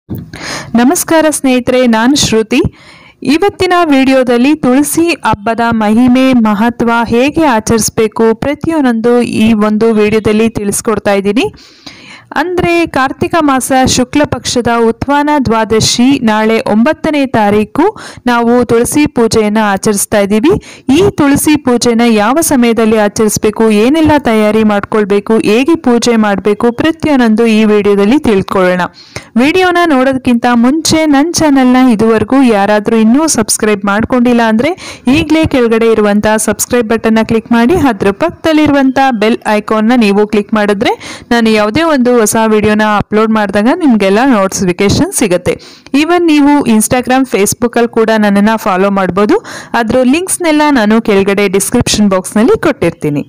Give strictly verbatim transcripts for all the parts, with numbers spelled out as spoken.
ನಮಸ್ಕಾರ ಸ್ನೇಹಿತರೆ, ನಾನು ಶ್ರುತಿ. ಇವತ್ತಿನ ವಿಡಿಯೋದಲ್ಲಿ ತುಳಸಿ ಹಬ್ಬದ ಮಹಿಮೆ, ಮಹತ್ವ, ಹೇಗೆ ಆಚರಿಸಬೇಕು ಪ್ರತಿಯೊಂದು ಈ ಒಂದು ವಿಡಿಯೋದಲ್ಲಿ ತಿಳಿಸ್ಕೊಡ್ತಾ ಇದ್ದೀನಿ. ಅಂದರೆ ಕಾರ್ತಿಕ ಮಾಸ ಶುಕ್ಲ ಪಕ್ಷದ ಉತ್ವಾನ ದ್ವಾದಶಿ ನಾಳೆ ಒಂಬತ್ತನೇ ತಾರೀಕು ನಾವು ತುಳಸಿ ಪೂಜೆಯನ್ನು ಆಚರಿಸ್ತಾ ಇದ್ದೀವಿ. ಈ ತುಳಸಿ ಪೂಜೆನ ಯಾವ ಸಮಯದಲ್ಲಿ ಆಚರಿಸಬೇಕು, ಏನೆಲ್ಲ ತಯಾರಿ ಮಾಡ್ಕೊಳ್ಬೇಕು, ಹೇಗೆ ಪೂಜೆ ಮಾಡಬೇಕು ಪ್ರತಿಯೊಂದು ಈ ವಿಡಿಯೋದಲ್ಲಿ ತಿಳ್ಕೊಳ್ಳೋಣ. ವಿಡಿಯೋನ ನೋಡೋದಕ್ಕಿಂತ ಮುಂಚೆ ನನ್ನ ಚಾನಲ್ನ ಇದುವರೆಗೂ ಯಾರಾದರೂ ಇನ್ನೂ ಸಬ್ಸ್ಕ್ರೈಬ್ ಮಾಡ್ಕೊಂಡಿಲ್ಲ ಅಂದರೆ ಈಗಲೇ ಕೆಳಗಡೆ ಇರುವಂಥ ಸಬ್ಸ್ಕ್ರೈಬ್ ಬಟನ್ನ ಕ್ಲಿಕ್ ಮಾಡಿ, ಅದರ ಪಕ್ಕದಲ್ಲಿರುವಂಥ ಬೆಲ್ ಐಕಾನ್ನ ನೀವು ಕ್ಲಿಕ್ ಮಾಡಿದ್ರೆ ನಾನು ಯಾವುದೇ ಒಂದು ಹೊಸ ವಿಡಿಯೋನ ಅಪ್ಲೋಡ್ ಮಾಡಿದಾಗ ನಿಮಗೆಲ್ಲ ನೋಟಿಫಿಕೇಶನ್ ಸಿಗುತ್ತೆ. ಈವನ್ ನೀವು ಇನ್ಸ್ಟಾಗ್ರಾಮ್, ಫೇಸ್ಬುಕ್ಕಲ್ಲಿ ಕೂಡ ನನ್ನನ್ನು ಫಾಲೋ ಮಾಡ್ಬೋದು. ಅದರ ಲಿಂಕ್ಸ್ನೆಲ್ಲ ನಾನು ಕೆಳಗಡೆ ಡಿಸ್ಕ್ರಿಪ್ಷನ್ ಬಾಕ್ಸ್ನಲ್ಲಿ ಕೊಟ್ಟಿರ್ತೀನಿ.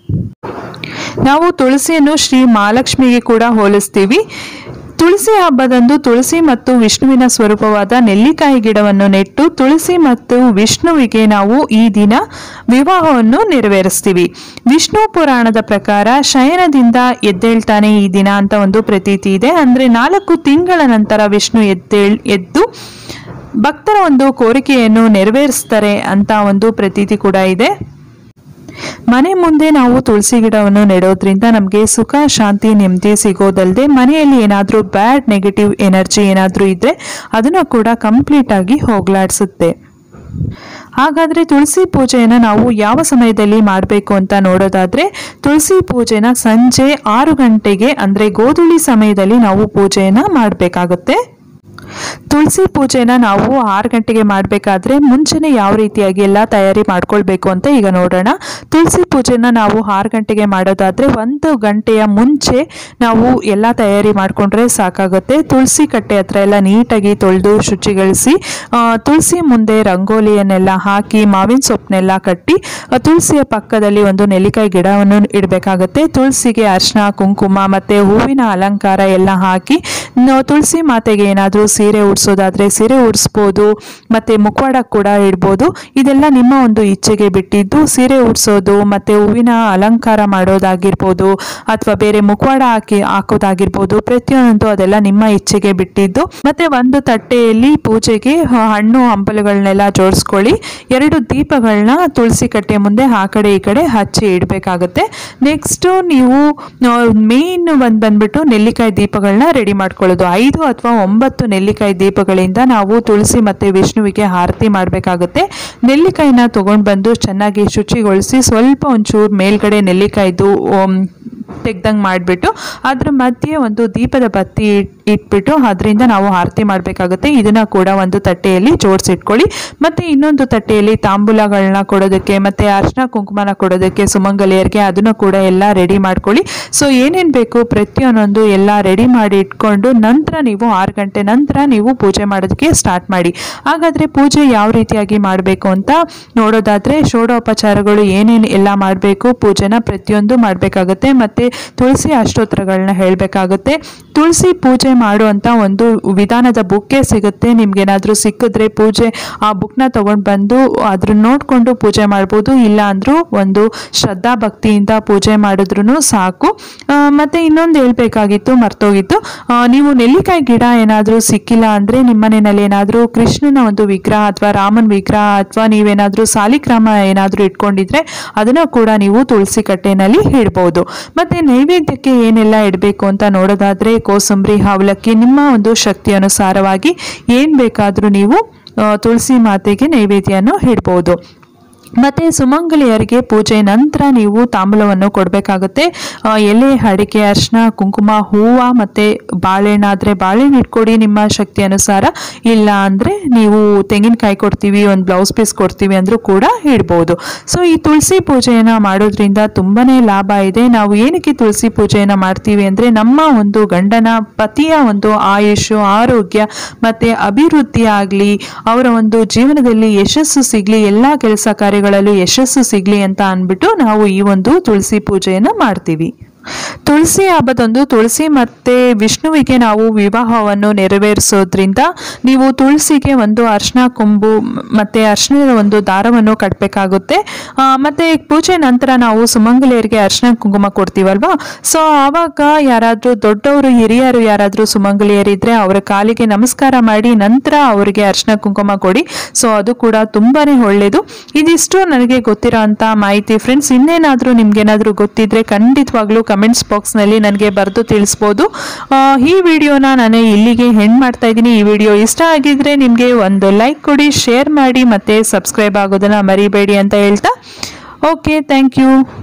ನಾವು ತುಳಸಿಯನ್ನು ಶ್ರೀ ಮಹಾಲಕ್ಷ್ಮಿಗೆ ಕೂಡ ಹೋಲಿಸ್ತೀವಿ. ತುಳಸಿ ಹಬ್ಬದಂದು ತುಳಸಿ ಮತ್ತು ವಿಷ್ಣುವಿನ ಸ್ವರೂಪವಾದ ನೆಲ್ಲಿಕಾಯಿ ಗಿಡವನ್ನು ನೆಟ್ಟು ತುಳಸಿ ಮತ್ತು ವಿಷ್ಣುವಿಗೆ ನಾವು ಈ ದಿನ ವಿವಾಹವನ್ನು ನೆರವೇರಿಸ್ತೀವಿ. ವಿಷ್ಣು ಪುರಾಣದ ಪ್ರಕಾರ ಶಯನದಿಂದ ಎದ್ದೇಳ್ತಾನೆ ಈ ದಿನ ಅಂತ ಒಂದು ಪ್ರತೀತಿ ಇದೆ. ಅಂದರೆ ನಾಲ್ಕು ತಿಂಗಳ ನಂತರ ವಿಷ್ಣು ಎದ್ದೇಳ್ ಎದ್ದು ಭಕ್ತರ ಒಂದು ಕೋರಿಕೆಯನ್ನು ನೆರವೇರಿಸ್ತಾರೆ ಅಂತ ಒಂದು ಪ್ರತೀತಿ ಕೂಡ ಇದೆ. ಮನೆ ಮುಂದೆ ನಾವು ತುಳಸಿ ಗಿಡವನ್ನು ನೆಡೋದ್ರಿಂದ ನಮಗೆ ಸುಖ, ಶಾಂತಿ, ನೆಮ್ಮದಿ ಸಿಗೋದಲ್ಲದೆ ಮನೆಯಲ್ಲಿ ಏನಾದರೂ ಬ್ಯಾಡ್ ನೆಗೆಟಿವ್ ಎನರ್ಜಿ ಏನಾದರೂ ಇದ್ದರೆ ಅದನ್ನು ಕೂಡ ಕಂಪ್ಲೀಟ್ ಆಗಿ ಹೋಗಲಾಡಿಸುತ್ತೆ. ಹಾಗಾದರೆ ತುಳಸಿ ಪೂಜೆಯನ್ನು ನಾವು ಯಾವ ಸಮಯದಲ್ಲಿ ಮಾಡಬೇಕು ಅಂತ ನೋಡೋದಾದರೆ, ತುಳಸಿ ಪೂಜೆನ ಸಂಜೆ ಆರು ಗಂಟೆಗೆ ಅಂದರೆ ಗೋಧೂಳಿ ಸಮಯದಲ್ಲಿ ನಾವು ಪೂಜೆಯನ್ನು ಮಾಡಬೇಕಾಗುತ್ತೆ. ತುಳಸಿ ಪೂಜೆನ ನಾವು ಆರು ಗಂಟೆಗೆ ಮಾಡಬೇಕಾದ್ರೆ ಮುಂಚೆನೇ ಯಾವ ರೀತಿಯಾಗಿ ಎಲ್ಲ ತಯಾರಿ ಮಾಡ್ಕೊಳ್ಬೇಕು ಅಂತ ಈಗ ನೋಡೋಣ. ತುಳಸಿ ಪೂಜೆನ ನಾವು ಆರು ಗಂಟೆಗೆ ಮಾಡೋದಾದರೆ ಒಂದು ಗಂಟೆಯ ಮುಂಚೆ ನಾವು ಎಲ್ಲ ತಯಾರಿ ಮಾಡಿಕೊಂಡ್ರೆ ಸಾಕಾಗುತ್ತೆ. ತುಳಸಿ ಕಟ್ಟೆ ಹತ್ರ ಎಲ್ಲ ನೀಟಾಗಿ ತೊಳೆದು ಶುಚಿಗೊಳಿಸಿ ತುಳಸಿ ಮುಂದೆ ರಂಗೋಲಿಯನ್ನೆಲ್ಲ ಹಾಕಿ ಮಾವಿನ ಸೊಪ್ಪನ್ನೆಲ್ಲ ಕಟ್ಟಿ ತುಳಸಿಯ ಪಕ್ಕದಲ್ಲಿ ಒಂದು ನೆಲ್ಲಿಕಾಯಿ ಗಿಡವನ್ನು ಇಡಬೇಕಾಗುತ್ತೆ. ತುಳಸಿಗೆ ಅರಿಶಿನ, ಕುಂಕುಮ ಮತ್ತು ಹೂವಿನ ಅಲಂಕಾರ ಎಲ್ಲ ಹಾಕಿ ತುಳಸಿ ಮಾತೆಗೆ ಏನಾದರೂ ಸೀರೆ ಉಡ್ಸೋದಾದ್ರೆ ಸೀರೆ ಉಡಿಸ್ಬೋದು, ಮತ್ತೆ ಮುಖವಾಡ ಕೂಡ ಇಡ್ಬೋದು. ಇದೆಲ್ಲ ನಿಮ್ಮ ಒಂದು ಇಚ್ಛೆಗೆ ಬಿಟ್ಟಿದ್ದು. ಸೀರೆ ಉಡ್ಸೋದು ಮತ್ತೆ ಹೂವಿನ ಅಲಂಕಾರ ಮಾಡೋದಾಗಿರ್ಬೋದು ಅಥವಾ ಬೇರೆ ಮುಖವಾಡ ಹಾಕಿ ಹಾಕೋದಾಗಿರ್ಬೋದು, ಪ್ರತಿಯೊಂದು ಅದೆಲ್ಲ ನಿಮ್ಮ ಇಚ್ಛೆಗೆ ಬಿಟ್ಟಿದ್ದು. ಮತ್ತೆ ಒಂದು ತಟ್ಟೆಯಲ್ಲಿ ಪೂಜೆಗೆ ಹಣ್ಣು ಹಂಪಲುಗಳನ್ನೆಲ್ಲ ಜೋಡಿಸ್ಕೊಳ್ಳಿ. ಎರಡು ದೀಪಗಳನ್ನ ತುಳಸಿ ಕಟ್ಟೆ ಮುಂದೆ ಆ ಕಡೆ ಈ ಕಡೆ ಹಚ್ಚಿ ಇಡಬೇಕಾಗುತ್ತೆ. ನೆಕ್ಸ್ಟ್ ನೀವು ಮೇನ್ ಒಂದು ಬಂದ್ಬಿಟ್ಟು ನೆಲ್ಲಿಕಾಯಿ ದೀಪಗಳನ್ನ ರೆಡಿ ಮಾಡ್ಕೊಳ್ಳೋದು. ಐದು ಅಥವಾ ಒಂಬತ್ತು ನೆಲ್ಲಿಕಾಯಿ ದೀಪಗಳಿಂದ ನಾವು ತುಳಸಿ ಮತ್ತು ವಿಷ್ಣುವಿಗೆ ಆರತಿ ಮಾಡಬೇಕಾಗುತ್ತೆ. ನೆಲ್ಲಿಕಾಯಿನ ತೊಗೊಂಡು ಬಂದು ಚೆನ್ನಾಗಿ ಶುಚಿಗೊಳಿಸಿ ಸ್ವಲ್ಪ ಒಂಚೂರು ಮೇಲ್ಗಡೆ ನೆಲ್ಲಿಕಾಯ್ದು ತೆಗ್ದಂಗೆ ಮಾಡಿಬಿಟ್ಟು ಅದ್ರ ಮಧ್ಯೆ ಒಂದು ದೀಪದ ಬತ್ತಿ ಇಟ್ಬಿಟ್ಟು ಅದರಿಂದ ನಾವು ಆರತಿ ಮಾಡಬೇಕಾಗುತ್ತೆ. ಇದನ್ನು ಕೂಡ ಒಂದು ತಟ್ಟೆಯಲ್ಲಿ ಜೋಡಿಸಿಟ್ಕೊಳ್ಳಿ. ಮತ್ತು ಇನ್ನೊಂದು ತಟ್ಟೆಯಲ್ಲಿ ತಾಂಬೂಲಗಳನ್ನ ಕೊಡೋದಕ್ಕೆ ಮತ್ತು ಅರಿಶಿನ ಕುಂಕುಮನ ಕೊಡೋದಕ್ಕೆ ಸುಮಂಗಲಿಯರಿಗೆ ಅದನ್ನು ಕೂಡ ಎಲ್ಲ ರೆಡಿ ಮಾಡ್ಕೊಳ್ಳಿ. ಸೊ ಏನೇನು ಬೇಕು ಪ್ರತಿಯೊಂದೊಂದು ಎಲ್ಲ ರೆಡಿ ಮಾಡಿ ಇಟ್ಕೊಂಡು ನಂತರ ನೀವು ಆರು ಗಂಟೆ ನಂತರ ನೀವು ಪೂಜೆ ಮಾಡೋದಕ್ಕೆ ಸ್ಟಾರ್ಟ್ ಮಾಡಿ. ಹಾಗಾದರೆ ಪೂಜೆ ಯಾವ ರೀತಿಯಾಗಿ ಮಾಡಬೇಕು ಅಂತ ನೋಡೋದಾದರೆ, ಷೋಡೋಪಚಾರಗಳು ಏನೇನು ಎಲ್ಲ ಮಾಡಬೇಕು, ಪೂಜೆನ ಪ್ರತಿಯೊಂದು ಮಾಡಬೇಕಾಗುತ್ತೆ. ಮತ್ತು ತುಳಸಿ ಅಷ್ಟೋತ್ತರಗಳನ್ನ ಹೇಳಬೇಕಾಗುತ್ತೆ. ತುಳಸಿ ಪೂಜೆ ಮಾಡುವಂಥ ಒಂದು ವಿಧಾನದ ಬುಕ್ಕೇ ಸಿಗುತ್ತೆ. ನಿಮ್ಗೇನಾದರೂ ಸಿಕ್ಕಿದ್ರೆ ಪೂಜೆ ಆ ಬುಕ್ನ ತೊಗೊಂಡು ಬಂದು ಅದ್ರ ನೋಡಿಕೊಂಡು ಪೂಜೆ ಮಾಡ್ಬೋದು. ಇಲ್ಲ ಅಂದರೂ ಒಂದು ಶ್ರದ್ಧಾ ಭಕ್ತಿಯಿಂದ ಪೂಜೆ ಮಾಡಿದ್ರೂ ಸಾಕು. ಮತ್ತು ಇನ್ನೊಂದು ಹೇಳ್ಬೇಕಾಗಿತ್ತು, ಮರ್ತೋಗಿತ್ತು. ನೀವು ನೆಲ್ಲಿಕಾಯಿ ಗಿಡ ಏನಾದರೂ ಸಿಕ್ಕಿಲ್ಲ ಅಂದರೆ ನಿಮ್ಮನೆಯಲ್ಲಿ ಏನಾದರೂ ಕೃಷ್ಣನ ಒಂದು ವಿಗ್ರಹ ಅಥವಾ ರಾಮನ ವಿಗ್ರಹ ಅಥವಾ ನೀವೇನಾದರೂ ಸಾಲಿಗ್ರಾಮ ಏನಾದರೂ ಇಟ್ಕೊಂಡಿದ್ರೆ ಅದನ್ನು ಕೂಡ ನೀವು ತುಳಸಿ ಕಟ್ಟೆನಲ್ಲಿ ಇಡ್ಬೋದು. ಮತ್ತು ನೈವೇದ್ಯಕ್ಕೆ ಏನೆಲ್ಲ ಇಡಬೇಕು ಅಂತ ನೋಡೋದಾದರೆ, ಕೋಸಂಬರಿ, ಅವಲಕ್ಕಿ, ನಿಮ್ಮ ಒಂದು ಶಕ್ತಿ ಅನುಸಾರವಾಗಿ ಏನು ಬೇಕಾದರೂ ನೀವು ತುಳಸಿ ಮಾತೆಗೆ ನೈವೇದ್ಯವನ್ನು ಇಡ್ಬೋದು. ಮತ್ತು ಸುಮಂಗಲಿಯರಿಗೆ ಪೂಜೆ ನಂತರ ನೀವು ತಾಂಬೂಲವನ್ನು ಕೊಡಬೇಕಾಗುತ್ತೆ. ಎಲೆ, ಅಡಿಕೆ, ಅರಿಶಿನ, ಕುಂಕುಮ, ಹೂವು ಮತ್ತು ಬಾಳೆಹಣ್ಣಾದರೆ ಬಾಳೆಹಣ್ಣು ಇಟ್ಕೊಡಿ ನಿಮ್ಮ ಶಕ್ತಿ ಅನುಸಾರ. ಇಲ್ಲ ಅಂದರೆ ನೀವು ತೆಂಗಿನಕಾಯಿ ಕೊಡ್ತೀವಿ, ಒಂದು ಬ್ಲೌಸ್ ಪೀಸ್ ಕೊಡ್ತೀವಿ ಅಂದರೂ ಕೂಡ ಇಡ್ಬೋದು. ಸೊ ಈ ತುಳಸಿ ಪೂಜೆಯನ್ನು ಮಾಡೋದ್ರಿಂದ ತುಂಬಾ ಲಾಭ ಇದೆ. ನಾವು ಏನಕ್ಕೆ ತುಳಸಿ ಪೂಜೆಯನ್ನು ಮಾಡ್ತೀವಿ ಅಂದರೆ ನಮ್ಮ ಒಂದು ಗಂಡನ ಪತಿಯ ಒಂದು ಆಯುಷು, ಆರೋಗ್ಯ ಮತ್ತು ಅಭಿವೃದ್ಧಿ ಆಗಲಿ, ಅವರ ಒಂದು ಜೀವನದಲ್ಲಿ ಯಶಸ್ಸು ಸಿಗಲಿ, ಎಲ್ಲ ಕೆಲಸ ಕಾರ್ಯ ಯಶಸ್ಸು ಸಿಗ್ಲಿ ಅಂತ ಅಂದ್ಬಿಟ್ಟು ನಾವು ಈ ಒಂದು ತುಳಸಿ ಪೂಜೆಯನ್ನು ಮಾಡ್ತೀವಿ. ತುಳಸಿ ಹಬ್ಬದಂದು ತುಳಸಿ ಮತ್ತು ವಿಷ್ಣುವಿಗೆ ನಾವು ವಿವಾಹವನ್ನು ನೆರವೇರಿಸೋದ್ರಿಂದ ನೀವು ತುಳಸಿಗೆ ಒಂದು ಅರ್ಶಿನ ಕೊಂಬು ಮತ್ತು ಅರ್ಶಿಣದ ಒಂದು ದಾರವನ್ನು ಕಟ್ಟಬೇಕಾಗುತ್ತೆ. ಮತ್ತು ಪೂಜೆ ನಂತರ ನಾವು ಸುಮಂಗಲಿಯರಿಗೆ ಅರ್ಶಿನ ಕುಂಕುಮ ಕೊಡ್ತೀವಲ್ವಾ, ಸೊ ಆವಾಗ ಯಾರಾದರೂ ದೊಡ್ಡವರು ಹಿರಿಯರು ಯಾರಾದರೂ ಸುಮಂಗಲಿಯರಿದ್ದರೆ ಅವರ ಕಾಲಿಗೆ ನಮಸ್ಕಾರ ಮಾಡಿ ನಂತರ ಅವರಿಗೆ ಅರ್ಶಿನ ಕುಂಕುಮ ಕೊಡಿ. ಸೊ ಅದು ಕೂಡ ತುಂಬಾ ಒಳ್ಳೆಯದು. ಇದಿಷ್ಟು ನನಗೆ ಗೊತ್ತಿರೋ ಅಂಥ ಮಾಹಿತಿ ಫ್ರೆಂಡ್ಸ್. ಇನ್ನೇನಾದರೂ ನಿಮ್ಗೇನಾದರೂ ಗೊತ್ತಿದ್ದರೆ ಖಂಡಿತವಾಗ್ಲೂ ಕಮೆಂಟ್ಸ್ ಬಾಕ್ಸ್ನಲ್ಲಿ ನನಗೆ ಬರೆದು ತಿಳಿಸ್ಬೋದು. ಈ ವಿಡಿಯೋನ ನಾನು ಇಲ್ಲಿಗೆ ಎಂಡ್ ಮಾಡ್ತಾ ಇದ್ದೀನಿ. ಈ ವಿಡಿಯೋ ಇಷ್ಟ ಆಗಿದ್ರೆ ನಿಮಗೆ ಒಂದು ಲೈಕ್ ಕೊಡಿ, ಶೇರ್ ಮಾಡಿ ಮತ್ತು ಸಬ್ಸ್ಕ್ರೈಬ್ ಆಗೋದನ್ನು ಮರಿಬೇಡಿ ಅಂತ ಹೇಳ್ತಾ ಓಕೆ, ಥ್ಯಾಂಕ್ ಯು.